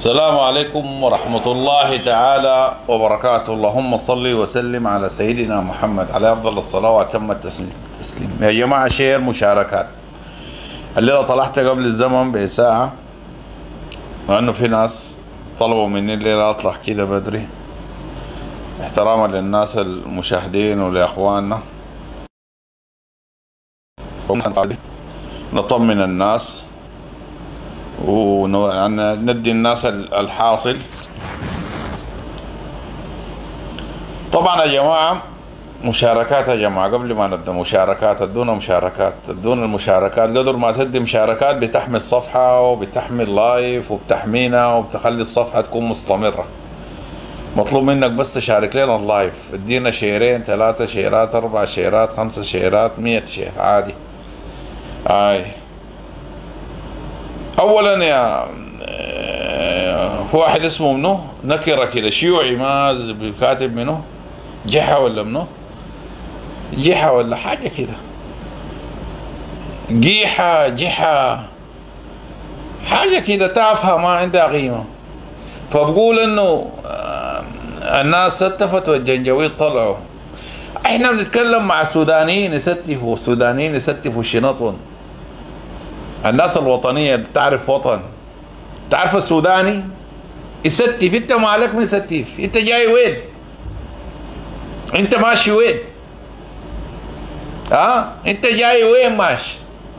السلام عليكم ورحمة الله تعالى وبركاته. اللهم صل وسلم على سيدنا محمد عليه أفضل الصلاة وأتم التسليم. يا جماعة شير مشاركات. الليلة طلعت قبل الزمن بساعة لأنه في ناس طلبوا مني الليلة أطلع كده بدري احتراما للناس المشاهدين ولأخواننا، نطمن الناس وندي الناس الحاصل. طبعا يا جماعة مشاركات يا جماعة، قبل ما نبدأ مشاركات ادونا مشاركات، ادونا المشاركات قدر ما تدي مشاركات بتحمي الصفحة وبتحمي اللايف وبتحمينا وبتخلي الصفحة تكون مستمرة. مطلوب منك بس تشارك لنا اللايف، ادينا شيرين 3 شيرات 4 شيرات 5 شيرات 100 شير عادي. اولا يا واحد اسمه منو نكره كده شيوعي ما كاتب منو جحا ولا منو جحا ولا حاجه كده جحا حاجه كده تافهه ما عندها قيمه. فبقول انه الناس ستفت والجنجويد طلعوا. احنا بنتكلم مع السودانيين يستفوا، السودانيين يستفوا الشنطون. الناس الوطنية بتعرف وطن، تعرف السوداني يستف. انت مالك من يستف؟ انت جاي وين؟ انت ماشي وين؟ انت جاي وين ماشي؟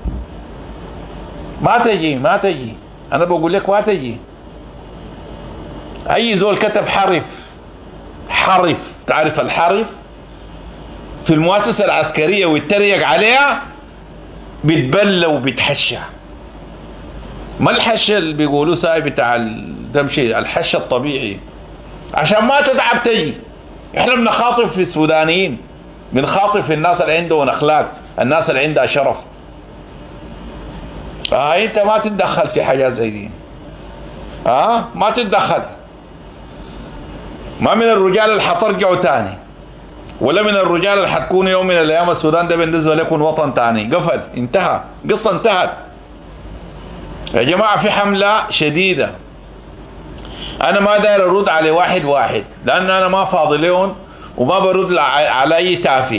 ما تجي انا بقول لك ما تجي. اي زول كتب حرف تعرف الحرف في المؤسسة العسكرية ويتريق عليها بيتبلى وبيتحشى. ما الحشة اللي بيقولوا ساي بتاع تمشي، الحشة الطبيعي عشان ما تتعب تجي. احنا بنخاطب في السودانيين، بنخاطب في الناس اللي عندهم اخلاق، الناس اللي عندها شرف. انت ما تتدخل في حاجات زي دي. ما تتدخل. ما من الرجال اللي حترجعوا تاني، ولا من الرجال اللي حتكون يوم من الايام السودان ده بالنسبه لكم وطن تاني. قفل، انتهى، قصه انتهت. يا جماعه في حمله شديده. انا ما داير ارد على واحد لان انا ما فاضي لهم وما برد على اي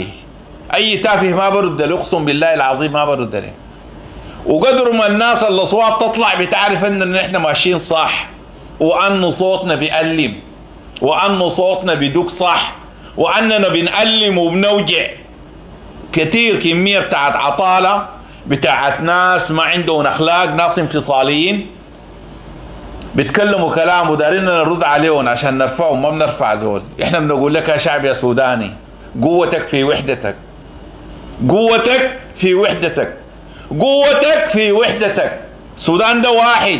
تافه ما برد له، اقسم بالله العظيم ما برد له. وقدر ما الناس الاصوات تطلع بتعرف ان احنا ماشيين صح، وانه صوتنا بيألم، وانه صوتنا بيدق صح، واننا بنألم وبنوجع كتير. كمية بتاعت عطالة، بتاعت ناس ما عندهم اخلاق، ناس انفصاليين بيتكلموا كلام ودارين نرد عليهم عشان نرفعهم. ما بنرفع زول. احنا بنقول لك يا شعب يا سوداني، قوتك في وحدتك، قوتك في وحدتك، قوتك في وحدتك. السودان ده واحد،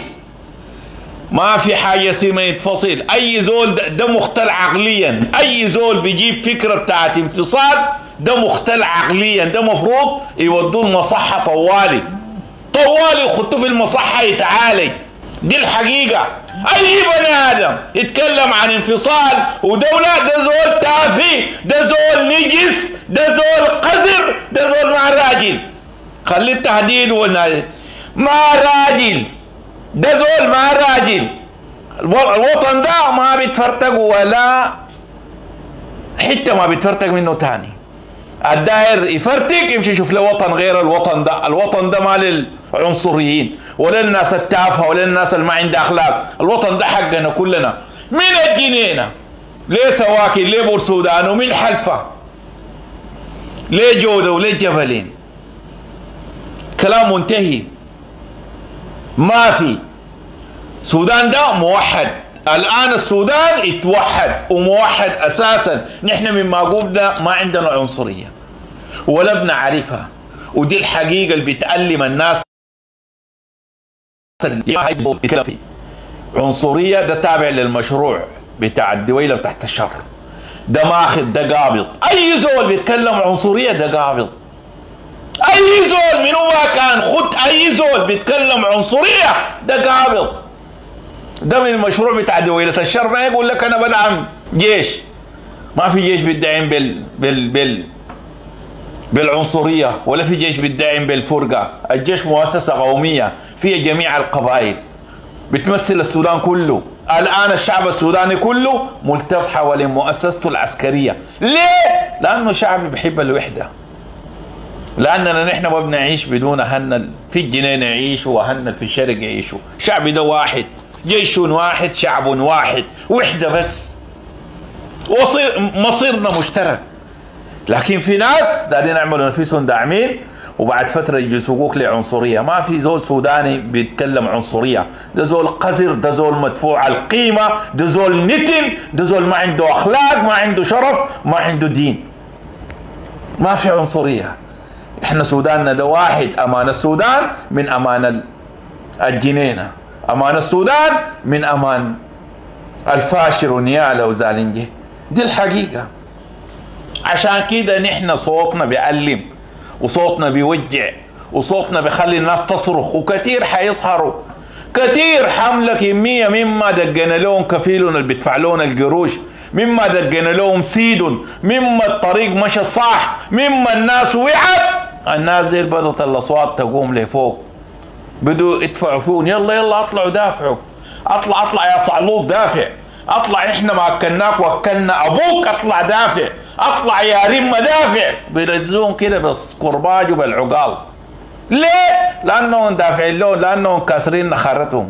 ما في حاجة اسمها يتفصل. اي زول ده مختل عقليا. اي زول بيجيب فكرة بتاعت انفصال ده مختل عقليا. ده مفروض يودوه المصحة طوالي يخطوه في المصحة يتعالج. دي الحقيقة. اي بني ادم يتكلم عن انفصال ودولة ده زول تافه، ده زول نجس، ده زول قذر، ده زول ما راجل. خلي التهديد ما راجل، ده زول ما راجل. الوطن ده ما بيتفرتق ولا حتة ما بيتفرتق منه تاني. الداير يفرتق يمشي يشوف له وطن غير الوطن ده. الوطن ده ما للعنصريين ولا للناس التافهة ولا للناس اللي ما عندها اخلاق. الوطن ده حقنا كلنا. من الجنينة ليه سواكن، ليه بورسودان، ومن حلفة، ليه جودة، وليه جبلين. كلام منتهي. ما في. السودان ده موحد. الآن السودان اتوحد وموحد أساسا. نحن من ما قلنا ما عندنا عنصرية ولا بنعرفها، ودي الحقيقة اللي بتألم الناس. عنصرية ده تابع للمشروع بتاع الدويلة تحت الشر. ده ماخذ، ده قابض. أي زول بيتكلم عنصرية ده قابض. اي زول منو ما كان خد اي زول بيتكلم عنصريه ده قابض. ده من المشروع بتاع دويلة الشر. ما يقول لك انا بدعم جيش. ما في جيش بيدعم بالعنصريه، ولا في جيش بيدعم بالفرقه. الجيش مؤسسه قوميه فيها جميع القبائل، بتمثل السودان كله. الآن الشعب السوداني كله ملتف حول مؤسسته العسكرية. ليه؟ لأنه شعب بيحب الوحدة، لأننا نحن ما بنعيش بدون أهلنا في الجنين يعيشوا وأهلنا في الشرق يعيشوا. شعبي ده واحد، جيش واحد، شعب واحد، وحدة بس، مصيرنا مشترك. لكن في ناس دارين يعملوا نفسهم داعمين وبعد فترة يجي يسوقوك لعنصرية. ما في زول سوداني بيتكلم عنصرية، ده زول قذر، ده زول مدفوع القيمة، ده زول نتن، ده زول ما عنده أخلاق، ما عنده شرف، ما عنده دين. ما في عنصرية. احنا سوداننا ده واحد. أمان السودان من أمان الجنينة، أمان السودان من أمان الفاشر ونياله وزالنجي. دي الحقيقة. عشان كده نحن صوتنا بيألم وصوتنا بيوجع وصوتنا بيخلي الناس تصرخ، وكثير حيسهروا، كثير حملة كمية مما دقنا لهم كفيلون اللي بيدفع لهم القروش، مما دقنا لهم سيدون، مما الطريق مشى صح، مما الناس وعت. الناس زي بدأت الأصوات تقوم لفوق، بدوا يدفعوا فيهم. يلا يلا اطلعوا دافعوا، اطلع يا صعلوك دافع، اطلع احنا ما اكلناك واكلنا ابوك، اطلع دافع، اطلع يا رمة دافع. بيرجزون كده بس قرباج وبالعقال. ليه؟ لانهم دافعين لهم، لانهم كاسرين نخرتهم.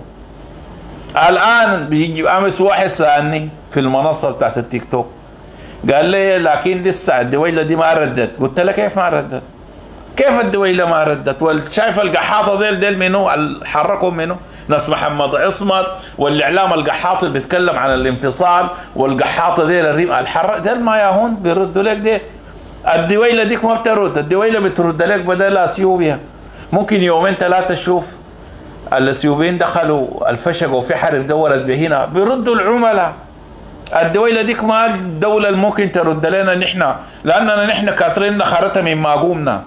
الان بيجي امس واحد سالني في المنصه بتاعت التيك توك، قال لي لكن لسه الدويله دي ما ردت. قلت له كيف ما ردت؟ كيف الدويله ما ردت؟ شايف القحاطه ديل منو؟ حركهم منو؟ ناس محمد عصمت والاعلام القحاطي اللي بيتكلم عن الانفصال، والقحاطه ديل الحرك ديل ما ياهون بيردوا لك ديل. الدويله ديك ما بترد، الدويله بترد لك بدل اثيوبيا. ممكن يومين ثلاثه تشوف الاثيوبيين دخلوا الفشق وفي حرب دولت بهنا بيردوا العملاء. الدويله ديك ما الدوله اللي ممكن ترد لنا نحن، لاننا نحن كاسرين نخرتها من ما قومنا.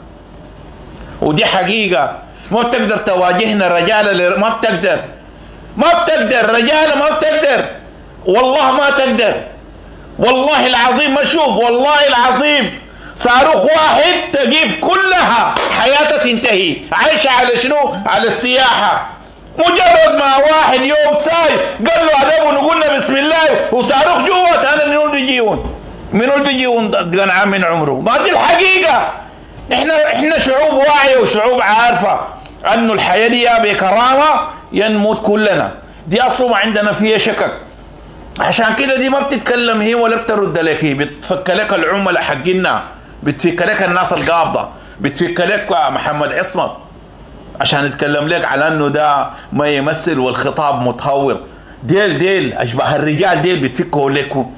ودي حقيقة. ما بتقدر تواجهنا رجالة، ما بتقدر، ما بتقدر رجالة، ما بتقدر، والله ما تقدر، والله العظيم. ما شوف والله العظيم صاروخ واحد تجيب كلها حياتها تنتهي. عايشة على شنو؟ على السياحة. مجرد ما واحد يوم ساي قال له أدب ونقولنا بسم الله وصاروخ جوات، أنا منو اللي بيجيون؟ منو اللي بيجيون قنعان من عمره؟ ما دي الحقيقة. احنا شعوب واعية وشعوب عارفة انه الحياة دي يا بكرامة يا نموت كلنا. دي اصلا ما عندنا فيها شكك. عشان كده دي ما بتتكلم هي ولا بترد لك، هي بتفك لك العملاء حقنا، بتفك لك الناس القابضة، بتفك لك محمد عصمت عشان يتكلم لك على انه ده ما يمثل والخطاب متهور. ديل اشباه الرجال ديل بتفكوا لكم.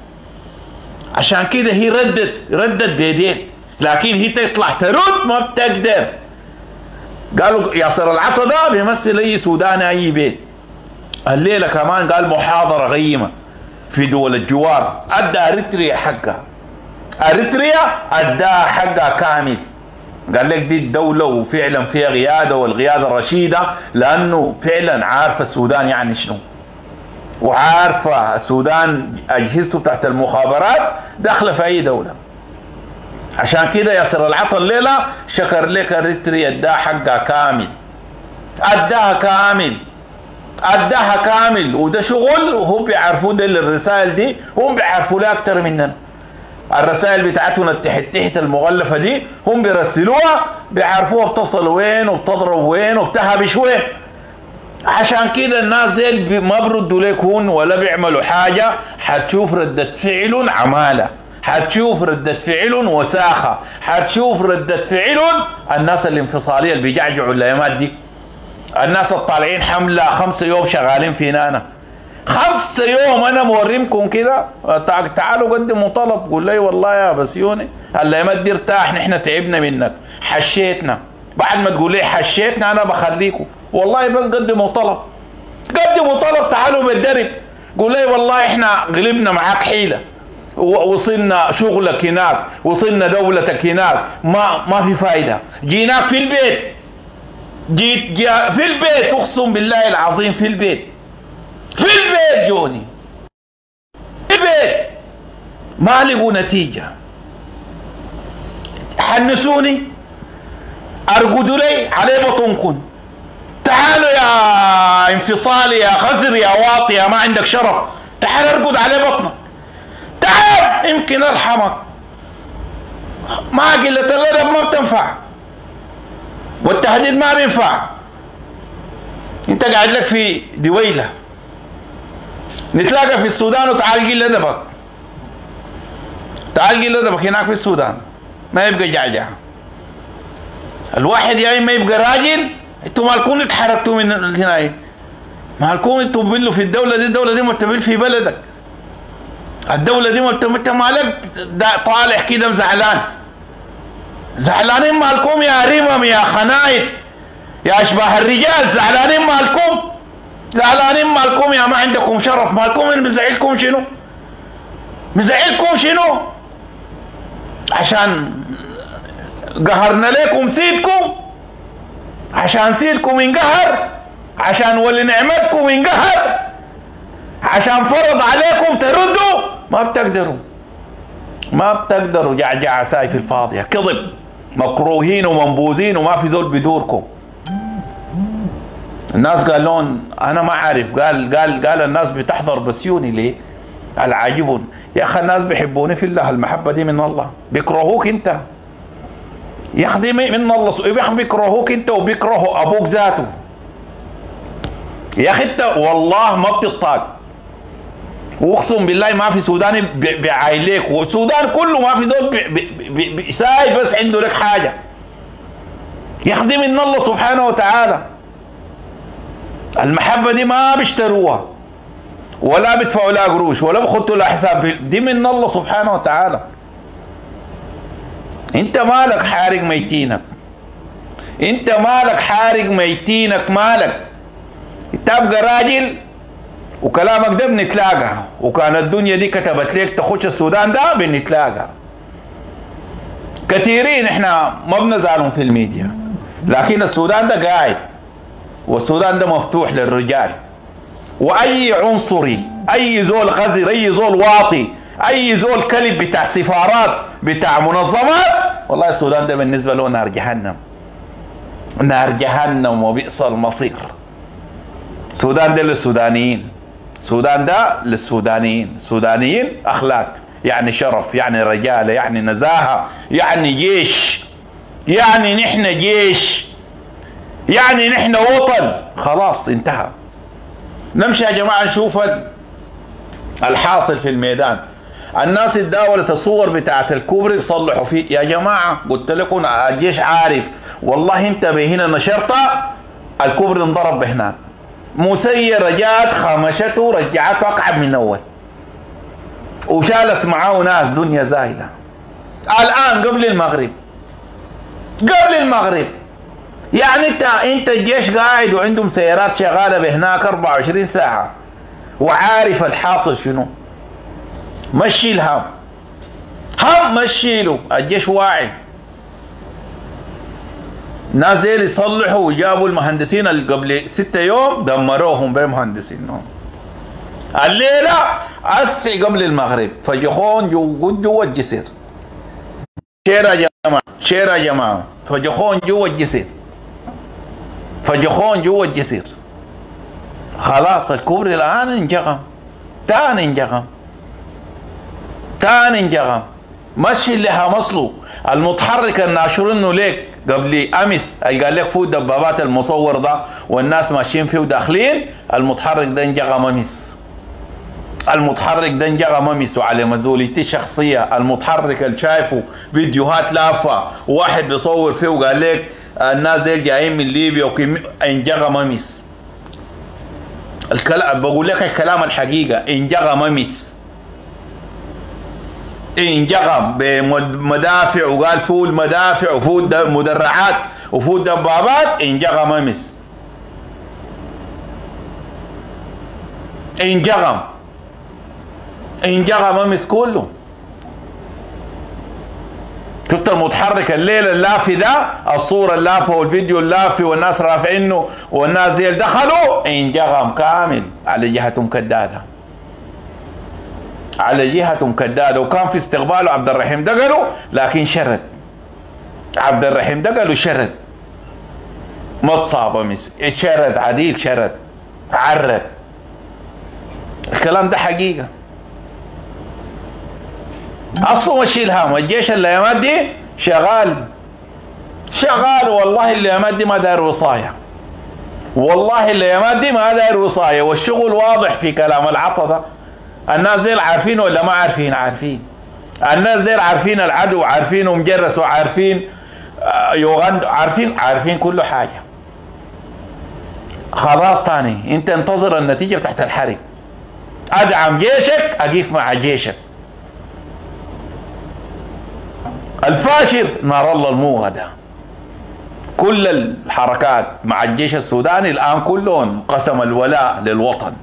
عشان كده هي ردت بيديل، لكن هي تطلع ترد ما بتقدر. قالوا ياسر العطا ده بيمثل اي سوداني اي بيت. الليله كمان قال محاضره غيمه في دول الجوار، ادى اريتريا حقها، اريتريا اداها حقها كامل. قال لك دي الدوله وفعلا فيها قياده، والقياده الرشيده، لانه فعلا عارفه السودان يعني شنو، وعارفه السودان اجهزته تحت المخابرات داخله في اي دوله. عشان كده ياسر العطا الليله شكر لك اريتريا، اداها حقها كامل، اداها كامل. وده شغل وهم بيعرفوا ده. الرسائل دي هم بيعرفوا لها اكتر مننا. الرسائل بتاعتهم تحت المغلفه دي هم بيرسلوها، بيعرفوها بتصل وين وبتضرب وين وبتهبش وين. عشان كده الناس دي ما بردوا لك هون ولا بيعملوا حاجه. حتشوف رده فعل عماله، حتشوف ردة فعل وساخة، حتشوف ردة فعل الناس الانفصالية اللي بيجعجعوا الايامات دي، الناس الطالعين حملة 5 يوم شغالين فينا. أنا 5 يوم أنا موريمكم كده. تعالوا قدموا طلب، قول لي والله يا بسيوني الايامات دي ارتاح، نحن تعبنا منك، حشيتنا. بعد ما تقول لي حشيتنا أنا بخليكم، والله بس قدموا طلب، تعالوا بالدرب، قول لي والله احنا غلبنا معاك حيلة، وصلنا شغلك هناك، وصلنا دولتك هناك، ما في فايدة. جيناك في البيت، جيت في البيت، اقسم بالله العظيم في البيت جوني في البيت، ما لقوا نتيجة. حنسوني، ارقدوا لي علي بطنكم، تعالوا يا انفصالي يا خزر يا واطي يا ما عندك شرف، تعال ارقد على بطنك، تعال يمكن ارحمك. ما قلة الادب ما بتنفع، والتهديد ما بينفع. انت قاعد لك في دويلة، نتلاقى في السودان وتعال قل ادبك، تعال قل ادبك هناك في السودان، ما يبقى جعجع. الواحد يا اما يبقى راجل. انتوا مالكم اتحركتوا من هنا؟ مالكم انتوا بلوا في الدولة دي؟ الدولة دي متبل في بلدك، الدولة دي انت مالك طالع كده زعلان؟ زعلانين مالكم يا رمم يا خنايد يا اشباه الرجال؟ زعلانين مالكم؟ زعلانين مالكم يا ما عندكم شرف؟ مالكم اللي مزعلكم شنو؟ مزعلكم شنو؟ عشان قهرنا لكم سيدكم؟ عشان سيدكم ينقهر؟ عشان ولي نعمتكم ينقهر؟ عشان فرض عليكم تردوا؟ ما بتقدروا، ما بتقدروا. جعجعة سايف الفاضية، كذب، مكروهين ومنبوذين وما في زول بدوركم. الناس قالون انا ما عارف، قال الناس بتحضر بسيوني ليه؟ العاجبون يا اخي، الناس بيحبوني في الله، المحبة دي من الله، بيكرهوك انت يا اخي، دي من الله. بيكرهوك انت وبيكرهوا ابوك ذاته يا اخي. انت والله ما بتطاق، واقسم بالله ما في سوداني بيعايليك، والسودان كله ما في زول ساي بس عنده لك حاجه يا اخي، دي من الله سبحانه وتعالى. المحبه دي ما بيشتروها ولا بيدفعوا لها قروش ولا بخطوا لها حساب، دي من الله سبحانه وتعالى. انت مالك حارق ميتينك؟ انت مالك حارق ميتينك؟ مالك؟ تبقى راجل وكلامك ده بنتلاقى، وكان الدنيا دي كتبت لك تخش السودان ده بنتلاقى. كثيرين احنا ما بنزعلهم في الميديا، لكن السودان ده قاعد، والسودان ده مفتوح للرجال. واي عنصري، اي زول غزر، اي زول واطي، اي زول كلب بتاع سفارات بتاع منظمات، والله السودان ده بالنسبه له نار جهنم، نار جهنم وبئس المصير. السودان ده للسودانيين، السودان ده للسودانيين. السودانيين اخلاق، يعني شرف، يعني رجاله، يعني نزاهه، يعني جيش، يعني نحن جيش، يعني نحن وطن. خلاص انتهى. نمشي يا جماعه نشوف الحاصل في الميدان. الناس تداولت الصور بتاعت الكوبري يصلحوا فيه. يا جماعه قلت لكم الجيش عارف، والله انتبه هنا نشرتها الكوبري انضرب هناك، مسيرة جات خمشته رجعته اقعب من اول، وشالت معاه ناس دنيا زايله. الان قبل المغرب، قبل المغرب، يعني انت الجيش قاعد وعندهم سيارات شغاله بهناك 24 ساعه وعارف الحاصل شنو. مشي الهم، هم مشيله، الجيش واعي. الناس ديل يصلحوا وجابوا المهندسين اللي قبل 6 يوم دمروهم بمهندسينهم. الليله اسي قبل المغرب فجخون جوا الجسر. شير يا جماعه، شير يا جماعه، فجخون جوا الجسر، فجخون جوا الجسر. خلاص الكوبري الان انجغم، تاني انجغم، تاني انجغم. مشي اللي حمصله المتحرك الناشرينه ليك قبل امس اللي قال لك فوت دبابات المصور ده والناس ماشيين فيه وداخلين، المتحرك ده انجغم امس، المتحرك ده انجغم امس، وعلى مسؤوليتي الشخصيه. المتحرك اللي شايفه فيديوهات لافه وواحد بيصور فيه وقال لك الناس دي جايين من ليبيا انجغم امس. الكلام بقول لك الكلام الحقيقه، انجغم امس، انجغم بمدافع، وقال فوت مدافع وفوت مدرعات وفوت دبابات، انجغم امس، انجغم، انجغم امس كله. شفت المتحرك الليله اللافي ده، الصوره اللافه والفيديو اللافي والناس رافعينه والناس ديل دخلوا، انجغم كامل على جهتهم كداده، على جهتهم كداده. وكان في استقباله عبد الرحيم دقلو، لكن شرد. عبد الرحيم دقلو شرد. متصابة شرد عديل شرد عرد. الكلام ده حقيقة. اصله مشي الهام. الجيش الايامات دي شغال والله الايامات دي ما داير وصاية، والله الايامات دي ما داير وصاية، والشغل واضح في كلام العطا ده. الناس ديل عارفين ولا ما عارفين؟ عارفين. الناس ديل عارفين العدو، عارفين ومجرس، وعارفين يوغندو، عارفين كل حاجة. خلاص تاني انت انتظر النتيجة بتاعت الحرب. ادعم جيشك، اقيف مع جيشك. الفاشر نار الله الموغدة. كل الحركات مع الجيش السوداني الآن كلهم قسم الولاء للوطن،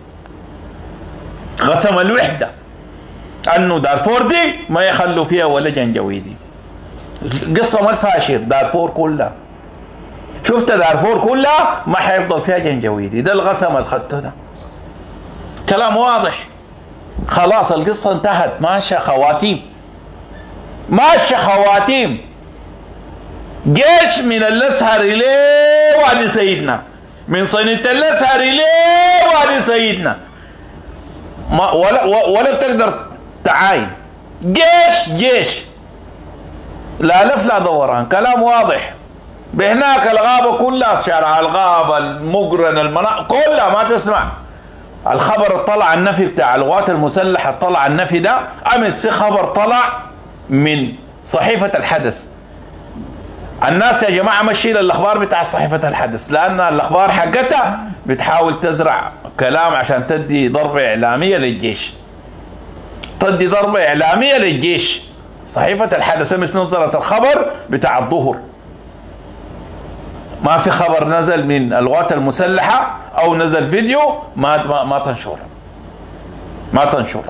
قسم الوحدة، أنه دارفور دي ما يخلوا فيها ولا جنجويدي. قسم الفاشر دارفور كلها. شفت دارفور كلها ما حيفضل فيها جنجويدي. ده القسم الخدته ده. كلام واضح. خلاص القصة انتهت. ماشية خواتيم، ماشية خواتيم. جيش من الازهر ليه وادي سيدنا، من صينية الازهر ليه وادي سيدنا، ما ولا تقدر تعاين. جيش لا لف لا دوران. كلام واضح. بهناك الغابة كلها، شارع الغابة، المقرن، المناطق كلها ما تسمع. الخبر طلع النفي بتاع القوات المسلحة، طلع النفي ده امس في خبر طلع من صحيفة الحدث. الناس يا جماعة مشي للأخبار بتاع صحيفة الحدث، لأن الأخبار حقتها بتحاول تزرع كلام عشان تدي ضربة إعلامية للجيش، تدي ضربة إعلامية للجيش. صحيفة الحدث امس نزلت الخبر بتاع الظهر، ما في خبر نزل من القوات المسلحة أو نزل فيديو ما تنشر، ما تنشر.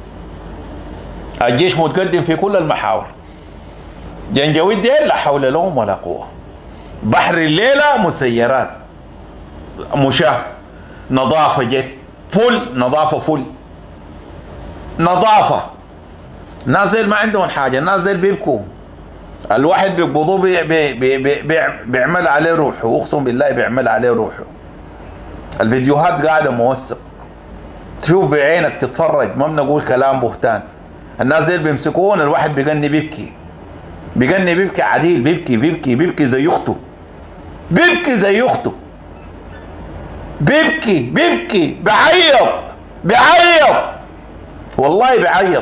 الجيش متقدم في كل المحاور. جنجويد دي لا حول لهم ولا قوة. بحر الليلة مسيرات، مشاة، نظافة، جت فل، نظافة فل، نظافة. الناس ديل ما عندهم حاجة، الناس ديل بيبكوا. الواحد بيقبضوه بيعمل عليه روحه، اقسم بالله بيعمل عليه روحه. الفيديوهات قاعدة موثق، تشوف بعينك تتفرج، ما بنقول كلام بهتان. الناس ديل بيمسكون الواحد بيغني بيبكي، بيغني بيبكي عديل، بيبكي زي اخته، بيبكي زي اخته، بيبكي بيعيط والله بيعيط.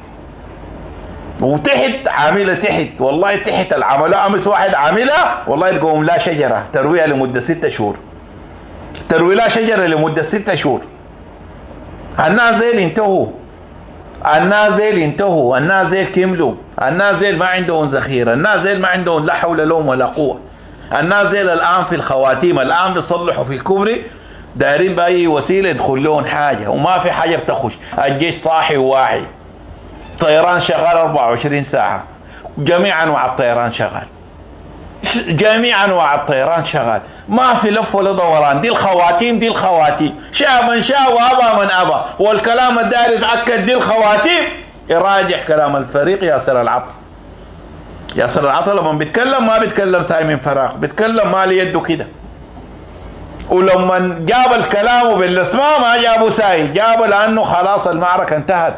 وتحت عامله، تحت والله تحت العمله امس واحد عاملها والله تقوم لا شجره ترويها لمده 6 شهور، تروي لا شجره لمده 6 شهور. الناس زي اللي انتهوا، الناس زي اللي انتهوا، الناس زي اللي كملوا، الناس زي ما عندهم ذخيره، الناس زي ما عندهم لا حول لهم ولا قوه. الناس زي الان في الخواتيم، الان بيصلحوا في الكوبري، دايرين باي وسيله يدخل لهم حاجه، وما في حاجه بتخش. الجيش صاحي وواعي، طيران شغال 24 ساعه، جميع انواع الطيران شغال، جميع انواع الطيران شغال، ما في لف ولا دوران. دي الخواتيم، شاء من شاء وابى من ابى. والكلام الداير يتاكد دي الخواتيم يراجع كلام الفريق ياسر العطا. ياسر العطا لما بيتكلم ما بيتكلم ساي من فراغ، بيتكلم ما لي يده كده. ولما جاب الكلام وبالاسماء ما جابوا ساي، جابوا لانه خلاص المعركه انتهت،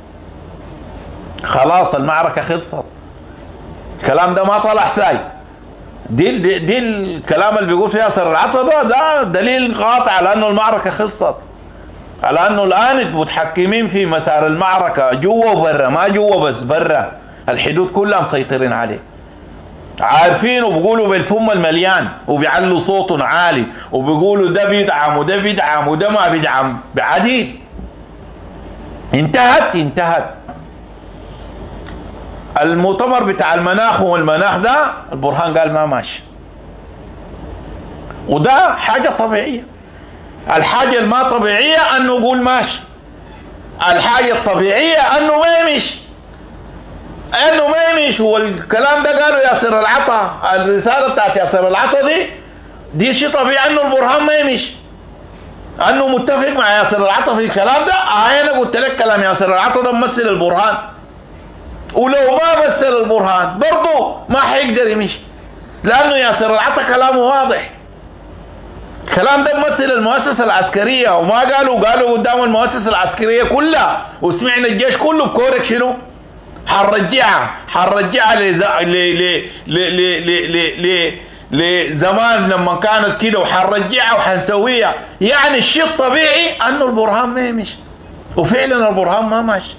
خلاص المعركه خلصت. الكلام ده ما طلع ساي. دي الكلام اللي بيقول فيه ياسر العطا ده دليل قاطع على انه المعركه خلصت، على انه الان متحكمين في مسار المعركه جوا وبرا، ما جوا بس برا، الحدود كلها مسيطرين عليه، عارفين وبيقولوا بالفم المليان وبيعلوا صوتهم عالي وبيقولوا ده بيدعم وده بيدعم وده ما بيدعم بعديل. انتهت. المؤتمر بتاع المناخ والمناخ ده البرهان قال ما ماشي، وده حاجة طبيعية. الحاجة الما طبيعية انه يقول ماشي، الحاجة الطبيعية انه ما يمشي، والكلام ده قاله ياسر العطا. الرسالة بتاعت ياسر العطا دي شيء طبيعي انه البرهان ما يمشي، انه متفق مع ياسر العطا في الكلام ده. انا قلت لك كلام ياسر العطا ده ممثل البرهان، ولو ما مثل البرهان برضه ما حيقدر يمشي، لانه ياسر العطا كلامه واضح. الكلام ده ممثل المؤسسة العسكرية، وما قالوا قدام المؤسسة العسكرية كلها، وسمعنا الجيش كله بكورك شنو؟ حنرجعها لزمان لما كانت كده، وحنرجعها وحنسويها. يعني الشيء الطبيعي انه البرهان ما يمشي، وفعلا البرهان ما ماشي.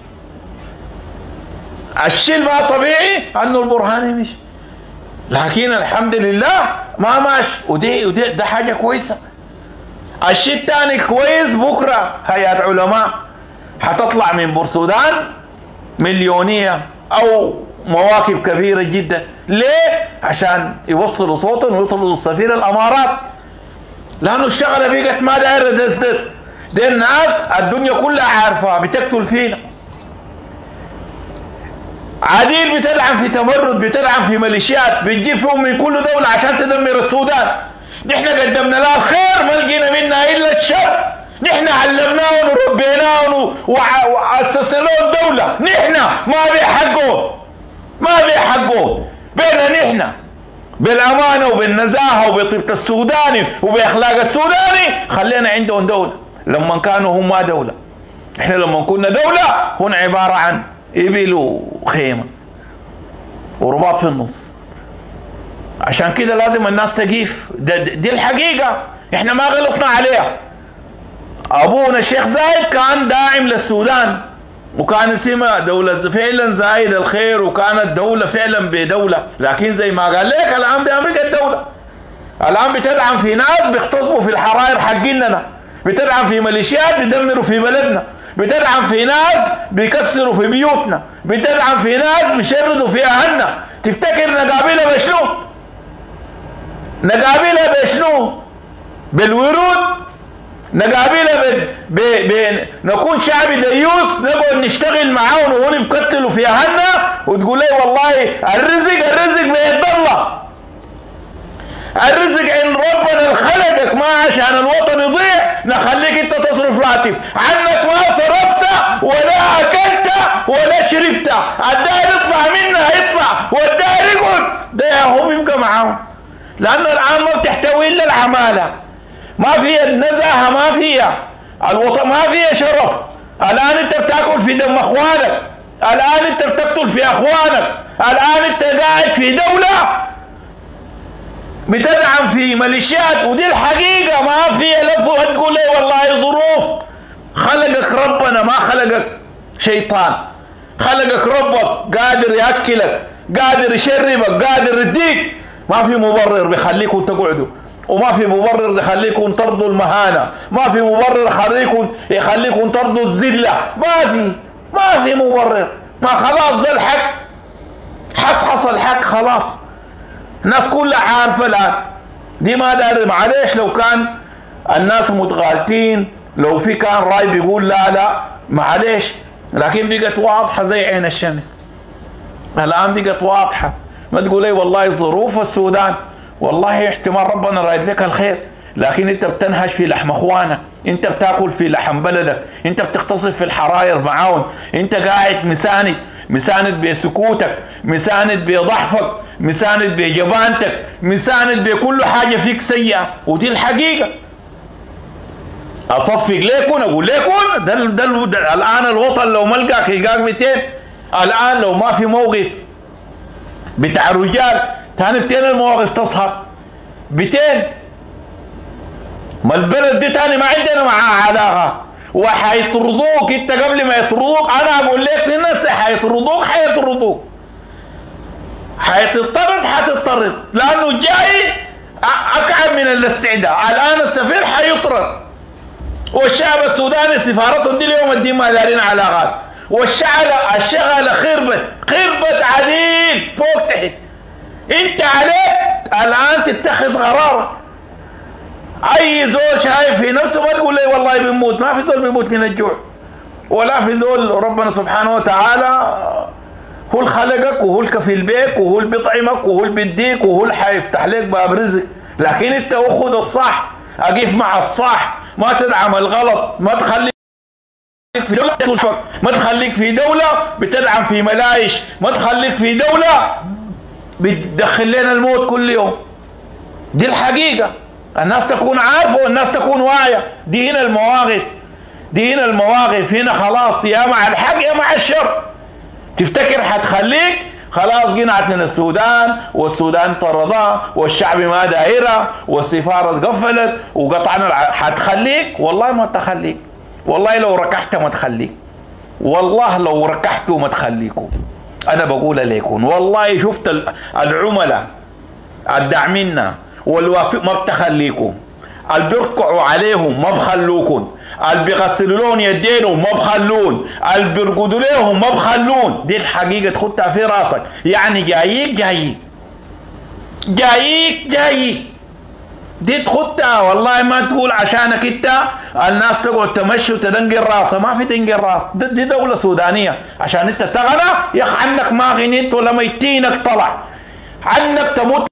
الشيء ما طبيعي انه البرهان يمشي، لكن الحمد لله ما ماشي، ودي ده حاجه كويسه. الشيء الثاني كويس، بكره هيئه علماء حتطلع من بورسودان مليونيه او مواكب كبيره جدا. ليه؟ عشان يوصلوا صوتهم ويطلبوا سفير الامارات، لانه الشغله بقت ما دايره دس. دي الناس الدنيا كلها عارفه بتقتل فينا. عديل بتدعم في تمرد، بتدعم في ميليشيات، بتجيب فيهم من كل دوله عشان تدمر السودان. نحن قدمنا لها الخير، ما لقينا منها الا الشر. نحن علمناهم وربيناهم واسسنا لهم دوله. نحن ما بيحقون بينا نحن بالامانه وبالنزاهه وبطيبه السوداني وباخلاق السوداني، خلينا عندهم دوله لما كانوا هم ما دوله. احنا لما كنا دوله هنا عباره عن ابل وخيمه ورباط في النص. عشان كده لازم الناس تقيف. دي الحقيقه، احنا ما غلطنا عليها. ابونا الشيخ زايد كان داعم للسودان، وكان اسمها دولة فعلا زايد الخير، وكانت دولة فعلا بدولة. لكن زي ما قال لك الآن بأمريكا الدولة الآن بتدعم في ناس بيغتصبوا في الحراير حقنا، بتدعم في ميليشيات بيدمروا في بلدنا، بتدعم في ناس بيكسروا في بيوتنا، بتدعم في ناس بيشردوا في أهلنا. تفتكر نقابلها بشنو؟ نقابلها بشنو؟ بالورود؟ نقابلها نكون شعب ديوس نقعد نشتغل معاهم وهم بيقتلوا في اهلنا، وتقول لي والله الرزق بيد الله. الرزق عند ربنا اللي خلقك، ما عشان الوطن يضيع نخليك انت تصرف راتب عنك ما صرفت ولا اكلت ولا شربت. الداير يطلع منها يطلع والداير يقعد، ده هو بيبقى معاهم، لانه الان ما بتحتوي الا العماله، ما فيها النزاهه، ما فيها الوطن، ما فيها شرف. الان انت بتاكل في دم اخوانك، الان انت بتقتل في اخوانك، الان انت قاعد في دوله بتدعم في ميليشيات. ودي الحقيقه، ما فيها لف تقول لي والله ظروف. خلقك ربنا، ما خلقك شيطان. خلقك ربك قادر ياكلك، قادر يشربك، قادر يديك. ما في مبرر بيخليكم تقعدوا، وما في مبرر يخليكم ترضوا المهانه، ما في مبرر يخليكم ترضوا الذله، ما في مبرر. ما خلاص ده الحق، حصحص الحق خلاص. الناس كلها عارفه الان. دي ما داري معلش لو كان الناس متغالطين، لو في كان راي بيقول لا معلش، لكن بقت واضحه زي عين الشمس. الان بقت واضحه. ما تقولي والله ظروف السودان، والله احتمال ربنا رايد لك الخير، لكن انت بتنهش في لحم اخوانك، انت بتاكل في لحم بلدك، انت بتغتصب في الحراير معاهم، انت قاعد مساند بسكوتك، مساند بضحفك، مساند بجبانتك، مساند بكل حاجه فيك سيئه. ودي الحقيقه. اصفق ليكم اقول لكم ده الان الوطن لو ما لقاك يلقاك 200. الان لو ما في موقف بتاع رجال ثاني 200 المواقف تصهر 200. ما البلد دي ثاني ما عندنا معاها علاقه، وحيطردوك انت قبل ما يطردوك. انا اقول لك للناس حيطردوك حتضطرد، لانه جاي اكعب من الاستعداء. الان السفير حيطرد، والشعب السوداني سفارتهم دي اليوم الدين ما دارين علاقات، الشغله خربت عديل فوق تحت. انت عليك الان تتخذ قرار. اي زول شايف في نفسه ما تقول لي والله بيموت، ما في زول بيموت من الجوع، ولا في زول. ربنا سبحانه وتعالى هو اللي خلقك، وهو الكفيل بيك، وهو اللي بيطعمك، وهو اللي بيديك، وهو اللي حيفتح لك باب رزق. لكن انت خذ الصح، اقف مع الصح، ما تدعم الغلط، ما تخليك في دولة، ما تخليك في دولة بتدعم في ملايش، ما تخليك في دولة بتدخل لنا الموت كل يوم. دي الحقيقة. الناس تكون عارفة والناس تكون واعية. دي هنا المواقف، دي هنا المواقف، هنا خلاص يا مع الحق يا مع الشر. تفتكر حتخليك خلاص قنعت من السودان والسودان طردها والشعب ما دايرها والسفارة قفلت وقطعنا حتخليك؟ والله ما تخليك، والله لو ركحت ما تخليك، والله لو ركحتوا ما تخليكم. انا بقول لكم والله شفت العملاء الداعمين والوافق ما بتخليكم، اللي بيركعوا عليهم ما بخلوكم، اللي بيغسلوا لهم يدينهم ما بخلون، اللي بيرقدوا لهم ما بخلون. دي الحقيقه تخدها في راسك. يعني جايك دي تخدها، والله ما تقول عشانك انت الناس تقعد تمشي وتدنقل راسها. ما في تنقل راس، دي دوله سودانيه. عشان انت تغنى يا اخ عنك ما غنيت ولا ميتينك طلع، عنك تموت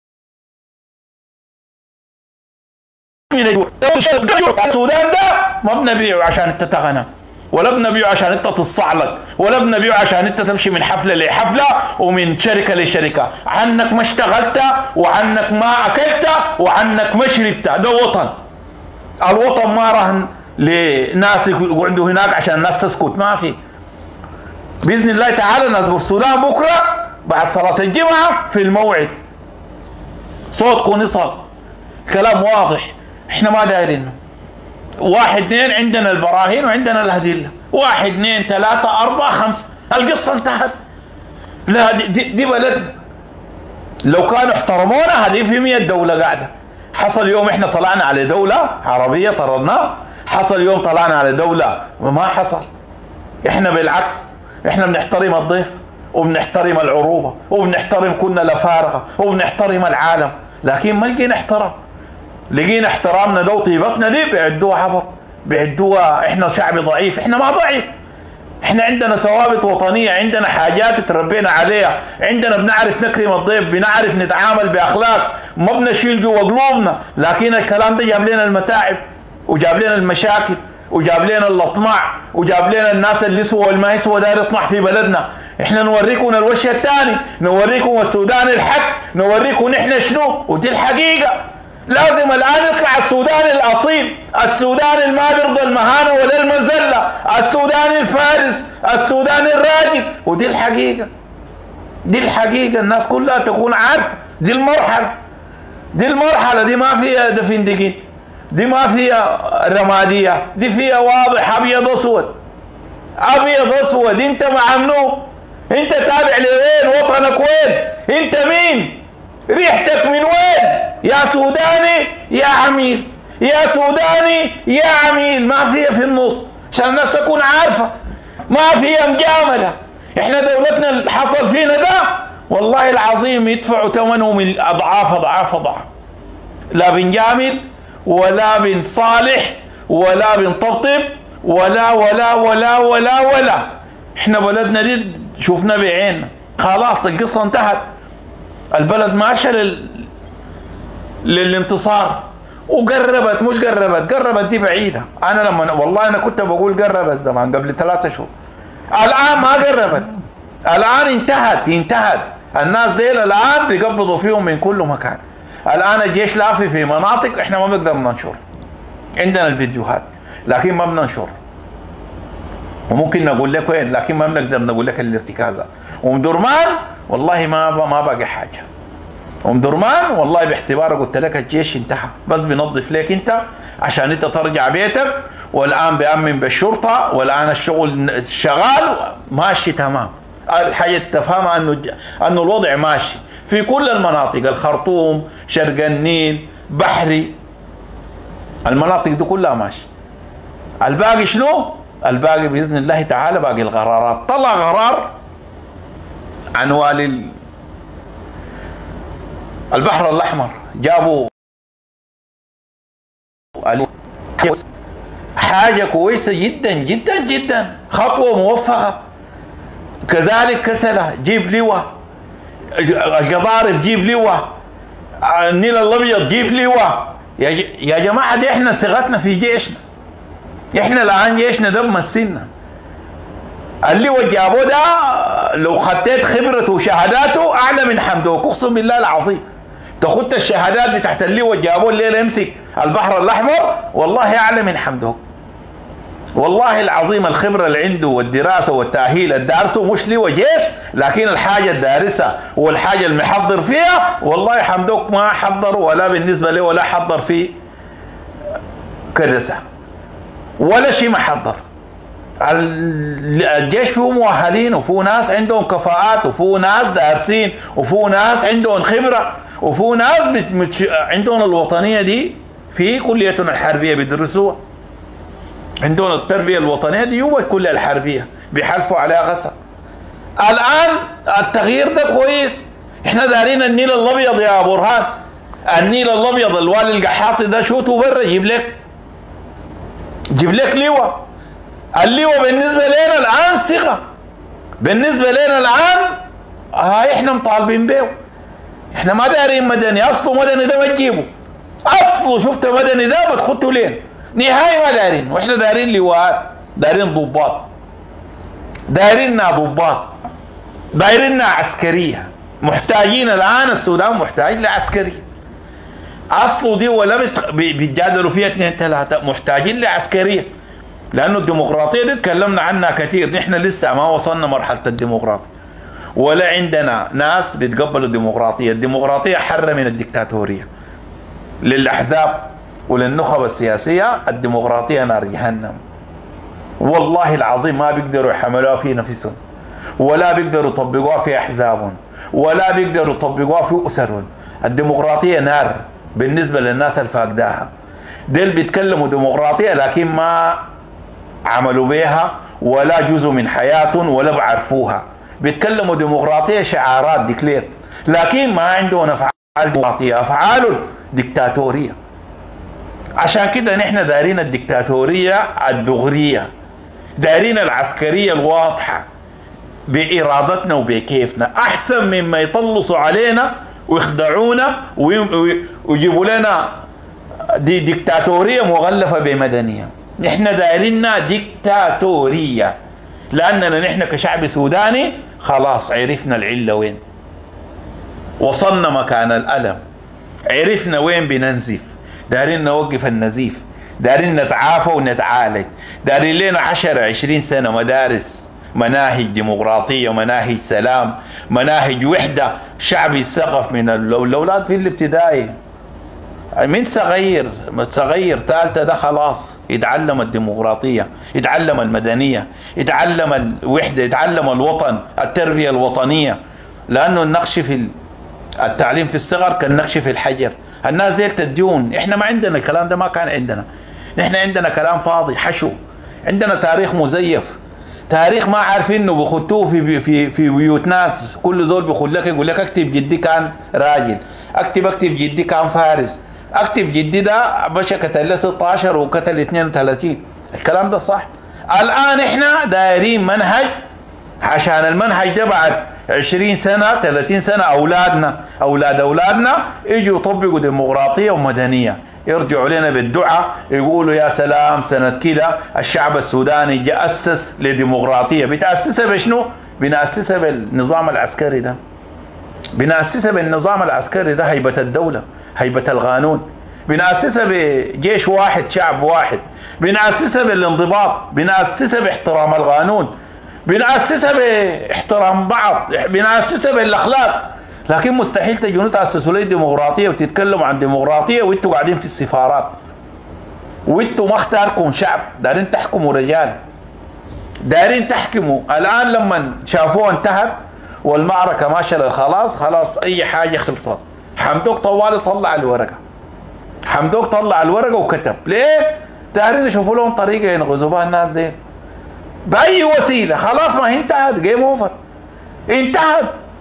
من الجوع. السودان ده ما بنبيعه عشان انت تغنى، ولا بنبيعه عشان انت تصعلك، ولا بنبيعه عشان انت تمشي من حفله لحفله ومن شركه لشركه. عنك ما اشتغلت وعنك ما اكلت وعنك ما شربت. ده وطن. الوطن ما رهن لناس يقعدوا هناك عشان الناس تسكت. ما في. باذن الله تعالى ناس السودان بكره بعد صلاه الجمعه في الموعد صوتكم يصل. كلام واضح، احنا ما دايرينه. 1 2 عندنا البراهين وعندنا الأدلة. 1 2 3 4 5 القصة انتهت. لا دي بلدنا. لو كانوا احترمونا هذه في 100 دولة قاعدة. حصل يوم احنا طلعنا على دولة عربية طردناه، حصل يوم طلعنا على دولة وما حصل. احنا بالعكس، احنا بنحترم الضيف وبنحترم العروبة وبنحترم كنا لفارغة وبنحترم العالم، لكن ما لقينا احترام. لقينا احترامنا ده وطيبتنا دي بيعدوها عبط، بيعدوها احنا شعب ضعيف. احنا ما ضعيف، احنا عندنا ثوابت وطنيه، عندنا حاجات تربينا عليها، عندنا بنعرف نكرم الضيف، بنعرف نتعامل باخلاق، ما بنشيل جوا قلوبنا. لكن الكلام ده جاب لنا المتاعب وجاب لنا المشاكل وجاب لنا الاطماع وجاب لنا الناس اللي يسوى والما يسوى داير يطمع في بلدنا. احنا نوريكم الوجه الثاني، نوريكم السودان الحق، نوريكم نحن شنو. ودي الحقيقه. لازم الآن يطلع السوداني الأصيل، السوداني اللي ما بيرضى المهانة ولا المذلة، السوداني الفارس، السوداني الراجل. ودي الحقيقة، دي الحقيقة. الناس كلها تكون عارفة. دي المرحلة، دي المرحلة. دي ما فيها دفندقين، دي ما فيها رمادية، دي فيها واضح أبيض أسود، أبيض أسود. أنت مع منو؟ أنت تابع لوين؟ وطنك وين؟ أنت مين؟ ريحتك من وين؟ يا سوداني يا عميل، يا سوداني يا عميل. ما فيها في النص عشان الناس تكون عارفة. ما فيها مجاملة. احنا دولتنا اللي حصل فينا ده والله العظيم يدفعوا ثمنه من أضعاف أضعاف أضعاف. لا بنجامل ولا بنصالح ولا بنطبطب ولا ولا ولا ولا ولا. احنا بلدنا دي شفنا بعيننا. خلاص القصة انتهت. البلد ماشية للانتصار. وقربت، مش قربت دي بعيدة. أنا لما والله أنا كنت بقول قربت زمان قبل 3 شهور. الآن ما قربت، الآن انتهت. الناس ديل الآن بيقبضوا فيهم من كل مكان. الآن الجيش لافي في مناطق إحنا ما بنقدر ننشر. عندنا الفيديوهات لكن ما بننشر. وممكن نقول لك وين لكن ما بنقدر نقول لك الارتكازات. وام درمان والله ما باقي حاجه. ام درمان والله باعتبار قلت لك الجيش انتهى، بس بينظف لك انت عشان انت ترجع بيتك. والان بيأمن بالشرطه، والان الشغل شغال ماشي تمام. الحاجه تفهمها انه الوضع ماشي في كل المناطق، الخرطوم، شرق النيل، بحري، المناطق دي كلها ماشي. الباقي شنو؟ الباقي باذن الله تعالى باقي القرارات. طلع قرار عن والي البحر الاحمر، جابوا حاجه كويسه جدا جدا جدا، خطوه موفقه. كذلك كسله جيب لواء، القضارب جيب لواء، النيل الابيض جيب لواء. يا جماعه دي احنا صيغتنا في جيشنا. احنا الان جيشنا ده ممثلنا. اللواء جابوه ده لو خطيت خبرته وشهاداته اعلى من حمدوك، اقسم بالله العظيم. تخط الشهادات بتاعت اللواء جابوه الليله يمسك البحر الاحمر، والله اعلى من حمدوك. والله العظيم الخبره اللي عنده والدراسه والتاهيل الدارسه مش لواء جيش، لكن الحاجه الدارسه والحاجه المحضر فيها والله حمدوك ما حضر ولا بالنسبه له ولا حضر في كردسه ولا شيء ما حضر. الجيش فيه مؤهلين وفيه ناس عندهم كفاءات وفيه ناس دارسين وفيه ناس عندهم خبره وفيه ناس عندهم الوطنيه دي في كليتنا الحربيه بيدرسوها. عندهم التربيه الوطنيه دي هو الكليه الحربيه بيحلفوا عليها غسل. الان التغيير ده كويس. احنا دارين النيل الابيض يا برهان، النيل الابيض الوالي القحاطي ده شوته برا جيب لك لواء. اللواء بالنسبه لنا الان ثقه، بالنسبه لنا الان هاي احنا مطالبين به. احنا ما دارين مدني، اصله مدني ده ما تجيبه، اصله شفت مدني ده بتخطوا لين نهاية ما دارين. واحنا دارين لواءات، دارين ضباط، داريننا ضباط، دايريننا عسكريه. محتاجين الان السودان محتاج لعسكريه. اصله دي ولا بيتجادلوا فيها اثنين ثلاثه، محتاجين لعسكريه. لانه الديمقراطيه دي تكلمنا عنها كثير، نحن لسه ما وصلنا مرحله الديمقراطيه ولا عندنا ناس بيتقبلوا الديمقراطيه. الديمقراطيه حره من الدكتاتوريه. للاحزاب وللنخب السياسيه الديمقراطيه نار جهنم. والله العظيم ما بيقدروا يحملوها في نفسهم، ولا بيقدروا يطبقوها في احزابهم، ولا بيقدروا يطبقوها في اسرهم. الديمقراطيه نار بالنسبه للناس اللي فاقداها. ديل بيتكلموا ديمقراطيه لكن ما عملوا بيها ولا جزء من حياتهم ولا بعرفوها. بيتكلموا ديمقراطيه شعارات ديكلير، لكن ما عندهم افعال ديمقراطيه، افعال ديكتاتوريه. عشان كده نحن دارين الديكتاتوريه الدغريه، دارين العسكريه الواضحه بارادتنا وبكيفنا، احسن مما يطلصوا علينا ويخدعونا ويجيبوا لنا دي ديكتاتوريه مغلفه بمدنيه. نحن دايريننا ديكتاتوريه لاننا نحن كشعب سوداني خلاص عرفنا العله وين، وصلنا مكان الالم، عرفنا وين بننزف، دايرين نوقف النزيف، دايرين نتعافى ونتعالج، دايرين لنا 10-20 سنه مدارس، مناهج ديمقراطيه، مناهج سلام، مناهج وحده، شعب يثقف من الاولاد في الابتدائي. من صغير ثالثه ده خلاص يتعلم الديمقراطيه، يتعلم المدنيه، يتعلم الوحده، يتعلم الوطن، التربيه الوطنيه. لانه النقش في التعليم في الصغر كالنقش في الحجر. الناس دي تديون، احنا ما عندنا الكلام ده، ما كان عندنا. نحن عندنا كلام فاضي حشو، عندنا تاريخ مزيف، تاريخ ما عارفين انه بيخطوه في بيوت ناس. كل زول بيخد لك يقول لك اكتب جدي كان راجل، اكتب جدي كان فارس، اكتب جدي ده باشا قتل له 16 وقتل 32. الكلام ده صح. الان احنا دايرين منهج، عشان المنهج ده بعد 20 سنه 30 سنه اولادنا يجوا يطبقوا ديمقراطيه ومدنيه، يرجعوا لنا بالدعاء يقولوا يا سلام سنه كده الشعب السوداني جاء اسس لديمقراطيه. بتاسسها بشنو؟ بناسسها بالنظام العسكري ده، بناسسها بالنظام العسكري ده، هيبه الدوله، هيبه القانون، بناسسها بجيش واحد، شعب واحد، بناسسها بالانضباط، بناسسها باحترام القانون، بنأسسها باحترام بعض، بنأسسها بالاخلاق. لكن مستحيل تجونوا تأسسوا لي ديمقراطيه وتتكلموا عن ديمقراطيه وانتوا قاعدين في السفارات، وانتوا ما اختاركم شعب، دارين تحكموا رجال، دارين تحكموا. الان لما شافوها انتهت والمعركه ماشيه خلاص اي حاجه خلصت. حمدوك طوالي طلع الورقه، حمدوك طلع الورقه وكتب. ليه؟ دارين يشوفوا لهم طريقه ينغزوا بها الناس دي بأي وسيلة. خلاص ما هي انتهت، جيم اوفر، انتهت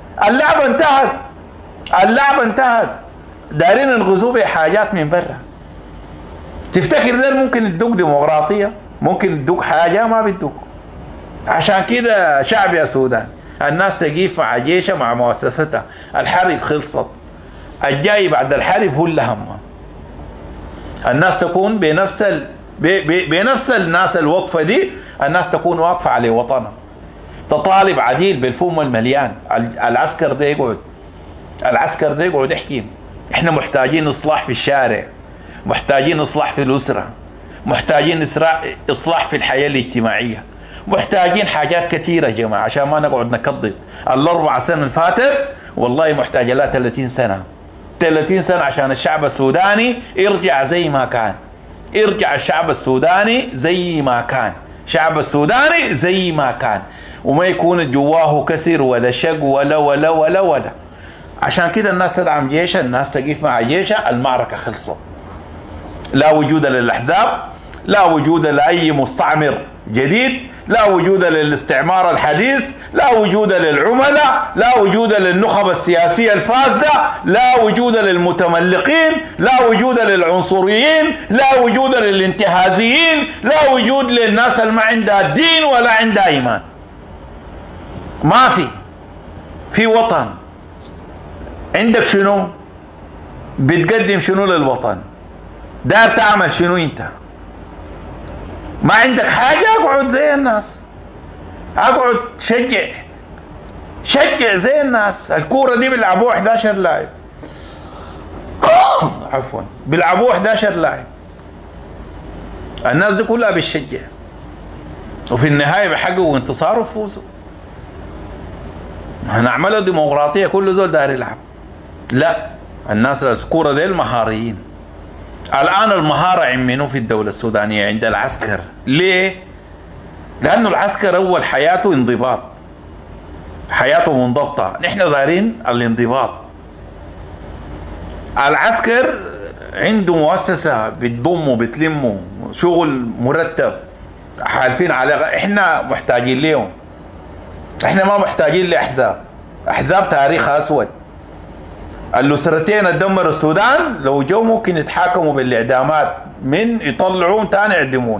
اللعبة انتهت. دارين الغزو بحاجات من برا. تفتكر ده ممكن يدوك ديمقراطية؟ ممكن يدوك حاجة؟ ما بيدوك. عشان كده شعب يا سودان الناس تقيف مع جيشها، مع مؤسستها. الحرب خلصت، الجاي بعد الحرب هو اللي همه. الناس تكون بنفس الناس الوقفة دي، الناس تكون واقفة على وطنها، تطالب عديل بالفم المليان. العسكر ده يقعد يحكي، احنا محتاجين اصلاح في الشارع، محتاجين اصلاح في الاسره، محتاجين اصلاح في الحياه الاجتماعيه، محتاجين حاجات كثيره يا جماعه عشان ما نقعد نكذب. الاربع سنين اللي فاتت والله محتاجه لها 30 سنه، 30 سنه عشان الشعب السوداني يرجع زي ما كان، يرجع الشعب السوداني زي ما كان، شعب السوداني زي ما كان، وما يكون جواه كسر ولا شق ولا ولا ولا ولا. عشان كده الناس تدعم جيشها، الناس تقف مع جيشها. المعركة خلصت، لا وجود للأحزاب، لا وجود لأي مستعمر جديد، لا وجود للاستعمار الحديث، لا وجود للعملاء، لا وجود للنخب السياسية الفاسدة، لا وجود للمتملقين، لا وجود للعنصريين، لا وجود للانتهازيين، لا وجود للناس اللي ما عندها دين ولا عندها إيمان. ما في وطن. عندك شنو؟ بتقدم شنو للوطن؟ دار تعمل شنو انت؟ ما عندك حاجة؟ اقعد زي الناس، اقعد شجع زي الناس. الكورة دي بيلعبوها 11 لاعب عفوا، بيلعبوها 11 لاعب، الناس دي كلها بتشجع، وفي النهاية بيحققوا انتصار وفوزوا. هنعملها ديمقراطية كل زول داير يلعب؟ لا، الناس الكورة دي المهاريين. الآن المهارة عمنوا في الدولة السودانية عند العسكر. ليه؟ لأنه العسكر أول حياته انضباط، حياته منضبطة. نحن دايرين الانضباط. العسكر عنده مؤسسة بتضمه بتلمه، شغل مرتب، حالفين عليه. احنا محتاجين لهم، احنا ما محتاجين لأحزاب. أحزاب تاريخ أسود. الأسرتين الدمر السودان لو جو ممكن يتحاكموا بالإعدامات، من يطلعون تاني يعدمون.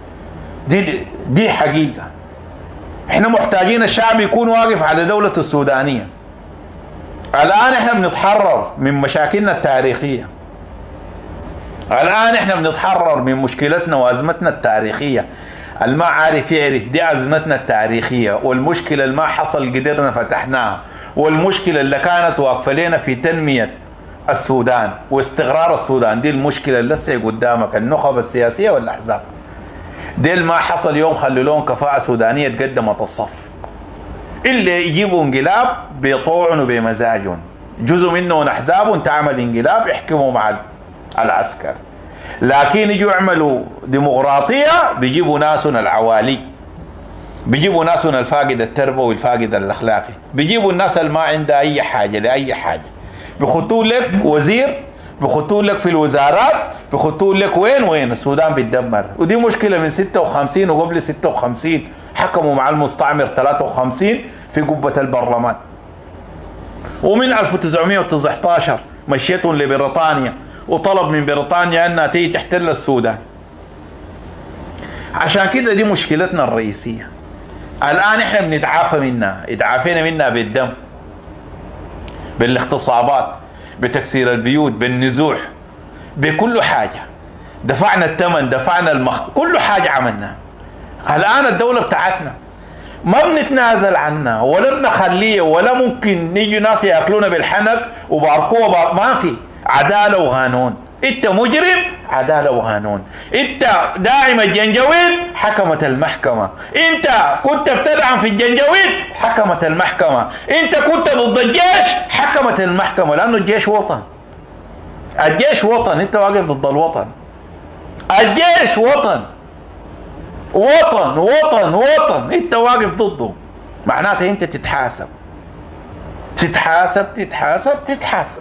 دي حقيقة. احنا محتاجين الشعب يكون واقف على دولة السودانية. الآن احنا بنتحرر من مشاكلنا التاريخية، الآن احنا بنتحرر من مشكلتنا وأزمتنا التاريخية. الما عارف يعرف دي أزمتنا التاريخية، والمشكلة اللي ما حصل قدرنا فتحناها، والمشكلة اللي كانت واقفة لنا في تنمية السودان واستقرار السودان. دي المشكلة اللي لسه قدامك، النخب السياسية والأحزاب. دي اللي ما حصل يوم خلوا لهم كفاءة سودانية تقدمت الصف. اللي يجيبوا انقلاب بيطوعنوا بمزاجهم، جزء منهم أحزاب تعمل انقلاب يحكموا مع العسكر. لكن يجوا يعملوا ديمقراطية بيجيبوا ناسنا العوالي، بيجيبوا ناسنا الفاقد التربوي والفاقد الأخلاقي، بيجيبوا الناس اللي ما عندها أي حاجة لأي حاجة، بيخطوا لك وزير، بيخطوا لك في الوزارات، بيخطوا لك وين السودان بيتدمر. ودي مشكلة من 56 وقبل 56 حكموا مع المستعمر 53 في قبة البرلمان، ومن 1919 مشيتهم لبريطانيا وطلب من بريطانيا انها تيجي تحتل السودان. عشان كده دي مشكلتنا الرئيسية. الان احنا بنتعافى منها، اتعافينا منها بالدم، بالاغتصابات، بتكسير البيوت، بالنزوح، بكل حاجة. دفعنا الثمن، دفعنا كل حاجة عملناها. الان الدولة بتاعتنا ما بنتنازل عنها ولا بنخليها، ولا ممكن نيجي ناس ياكلونا بالحنك وباركوها. ما في عدالة وقانون. انت مجرم، عدالة وقانون. انت داعم الجنجويد، حكمت المحكمة. انت كنت بتدعم في الجنجويد، حكمت المحكمة. انت كنت ضد الجيش، حكمت المحكمة. لانه الجيش وطن، الجيش وطن، انت واقف ضد الوطن. الجيش وطن وطن وطن وطن، انت واقف ضده. معناته انت تتحاسب تتحاسب تتحاسب تتحاسب.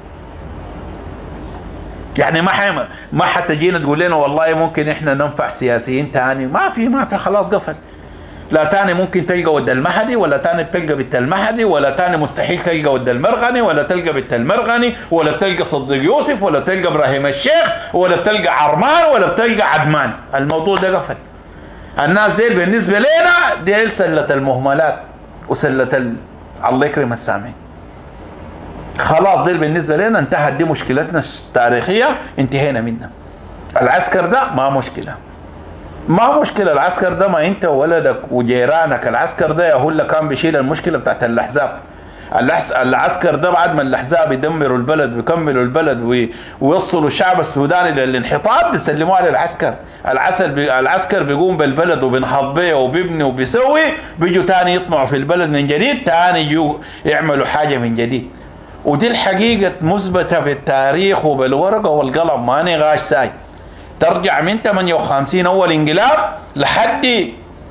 يعني ما حتجينا تقول لنا والله ممكن احنا ننفع سياسيين تاني. ما في خلاص قفل. لا تاني ممكن تلقى ود المهدي، ولا تاني بتلقى بنت المهدي، ولا تاني مستحيل تلقى ود المرغني، ولا تلقى بنت المرغني، ولا تلقى صديق يوسف، ولا تلقى ابراهيم الشيخ، ولا تلقى عرمان، ولا بتلقى عدمان. الموضوع ده قفل. الناس دي بالنسبة لنا دي سلة المهملات وسلة الله يكرم السامعين. خلاص دي بالنسبة لنا انتهت. دي مشكلتنا التاريخية، انتهينا منها. العسكر ده ما مشكلة، ما مشكلة. العسكر ده ما انت وولدك وجيرانك. العسكر ده يا هو اللي كان بيشيل المشكلة بتاعت الأحزاب. العسكر ده بعد ما الاحزاب يدمروا البلد ويكملوا البلد ويوصلوا الشعب السوداني للانحطاط بيسلموها للعسكر. العسكر بيقوم بالبلد وبينهض بيه وبيبني وبيسوي، بيجوا تاني يطمعوا في البلد من جديد، تاني يجوا يعملوا حاجه من جديد. ودي الحقيقه مثبته في التاريخ وبالورقه والقلم، ماني غاش ساي. ترجع من 58 اول انقلاب لحد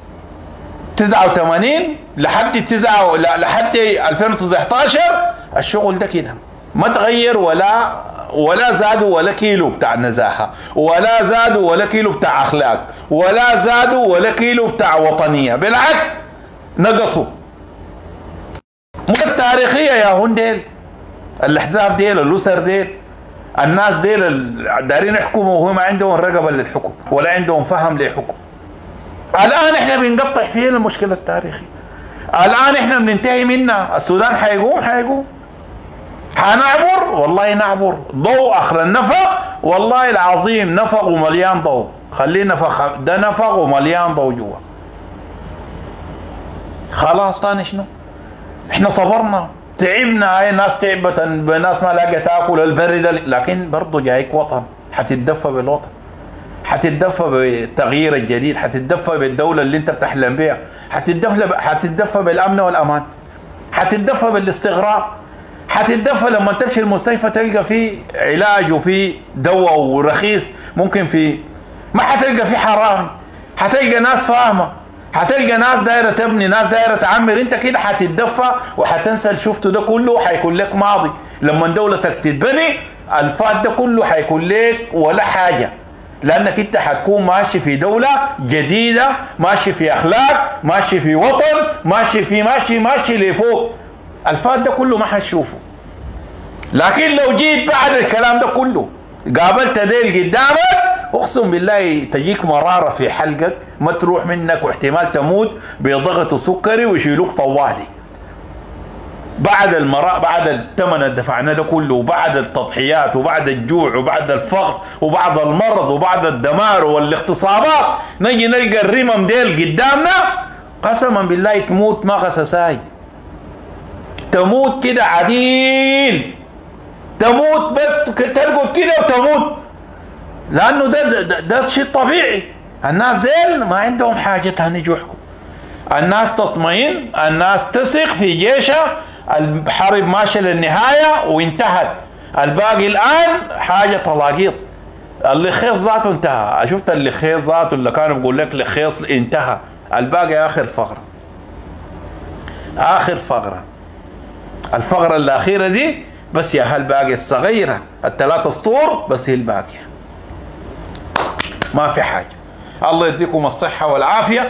89 لحد 2019 الشغل ده كده ما تغير، ولا زادوا ولا كيلو بتاع نزاهه، ولا زادوا ولا كيلو بتاع اخلاق، ولا زادوا ولا كيلو بتاع وطنيه، بالعكس نقصوا. مو تاريخيه يا هنديل، الاحزاب ديل، الاسر ديل، الناس ديل دارين يحكموا وهم ما عندهم رقبه للحكم ولا عندهم فهم للحكم. الان احنا بنقطع فيه المشكله التاريخيه. الان احنا بننتهي منها. السودان حيقوم حنعبر، والله نعبر ضوء اخر النفق، والله العظيم نفق ومليان ضوء. خليه نفق ده نفق ومليان ضوء جوا. خلاص تاني شنو؟ احنا صبرنا تعبنا، هاي الناس تعبت، الناس ما لاقيه تاكل، البرد، لكن برضه جايك وطن، حتتدفى بالوطن، حتتدفى بالتغيير الجديد، حتتدفى بالدوله اللي انت بتحلم بها، حتتدفى بالامن والامان، حتتدفى بالاستقرار، حتتدفى لما تمشي المستشفى تلقى فيه علاج وفيه دواء ورخيص، ممكن في ما حتلقى فيه حرامي، حتلقى ناس فاهمه، حتلقى ناس دايره تبني، ناس دايره تعمر. انت كده حتتدفى وحتنسى اللي شفته ده كله، حيكون لك ماضي. لما دولتك تتبني الفات ده كله حيكون لك ولا حاجه، لانك انت حتكون ماشي في دوله جديده، ماشي في اخلاق، ماشي في وطن، ماشي لفوق. الفات ده كله ما حتشوفه. لكن لو جيت بعد الكلام ده كله قابلت ديل قدامك، اقسم بالله تجيك مراره في حلقك ما تروح منك، واحتمال تموت بضغط سكري ويشيلوك طوالي. بعد الثمن اللي دفعناه ده كله، وبعد التضحيات، وبعد الجوع، وبعد الفقر، وبعد المرض، وبعد الدمار والاغتصابات، نجي نلقى الرمم ديل قدامنا، قسما بالله تموت ما غسساي، تموت كده عديل، تموت بس ترقد كده وتموت، لانه ده شيء طبيعي. الناس ديل ما عندهم حاجه تاني يحكوا، الناس تطمئن، الناس تثق في جيشها، الحرب ماشيه للنهايه وانتهت، الباقي الان حاجه طلاقيط. اللخيص ذاته انتهى، شفت اللخيص ذاته اللي كانوا بيقول لك لخيص انتهى، الباقي اخر فقره، اخر فقره، الفقره الاخيره دي بس يا هالباقي الصغيره، الثلاث سطور بس هي الباقيه، ما في حاجه. الله يديكم الصحه والعافيه،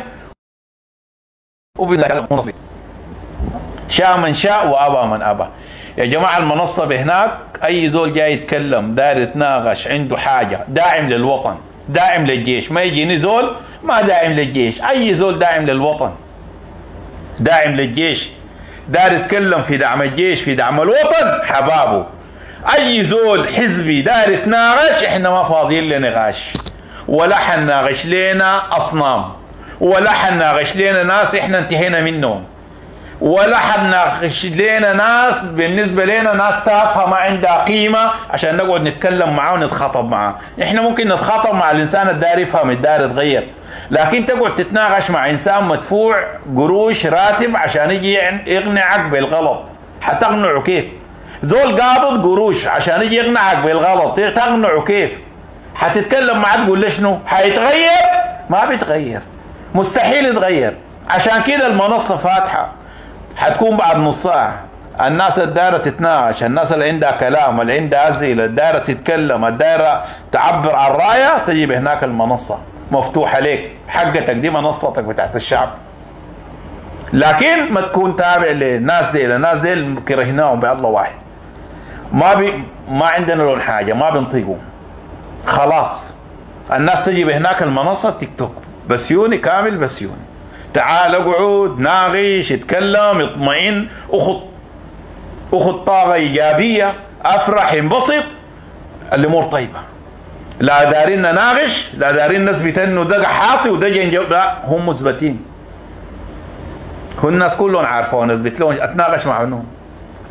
وبالله شاء من شاء وابى من ابى. يا جماعه المنصه بهناك، اي زول جاي يتكلم داير يتناقش عنده حاجه داعم للوطن، داعم للجيش، ما يجيني زول ما داعم للجيش، اي زول داعم للوطن، داعم للجيش، داير يتكلم في دعم الجيش، في دعم الوطن، حبابه. اي زول حزبي داير يتناقش، احنا ما فاضيين لنقاش، ولا حنناقش لنا اصنام، ولا حنناقش لنا ناس احنا انتهينا منهم، ولا حنناقش لنا ناس بالنسبه لنا ناس تافهه ما عندها قيمه عشان نقعد نتكلم معاه ونتخاطب معاه. احنا ممكن نتخاطب مع الانسان الداير يفهم، الداير يتغير، لكن تقعد تتناقش مع انسان مدفوع قروش راتب عشان يجي يقنعك بالغلط، حتقنعه كيف؟ زول قابض قروش عشان يجي يقنعك بالغلط، تقنعه كيف؟ حتتكلم معاه تقول له شنو؟ حيتغير؟ ما بيتغير، مستحيل يتغير. عشان كده المنصه فاتحه، حتكون بعد نص ساعه، الناس الدايره تتناقش، الناس اللي عندها كلام، اللي عندها اسئله، الدايره تتكلم، الدايره تعبر عن رايه، تجي هناك المنصه مفتوحه لك، حقتك دي منصتك بتاعت الشعب. لكن ما تكون تابع للناس دي، الناس دي كرهناهم بالله واحد، ما عندنا لهم حاجه، ما بنطيقهم خلاص. الناس تجي بهناك المنصه تيك توك، بسيوني كامل بسيوني، تعال اقعد ناقش، اتكلم، اطمئن، اخذ طاقه ايجابيه، افرح، انبسط، الامور طيبه. لا دارين نناقش، لا دارين نثبت انه ده حاطي وده جنجب، لا هم مثبتين. كل الناس كلهم عارفه، ونثبت لهم اتناقش مع انهم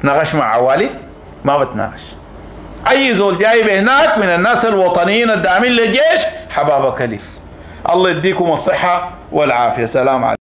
بتناقش مع عوالي؟ ما بتناقش. اي زول جايب هناك من الناس الوطنيين الداعمين للجيش حبابه كليف. الله يديكم الصحة والعافية. سلام عليكم.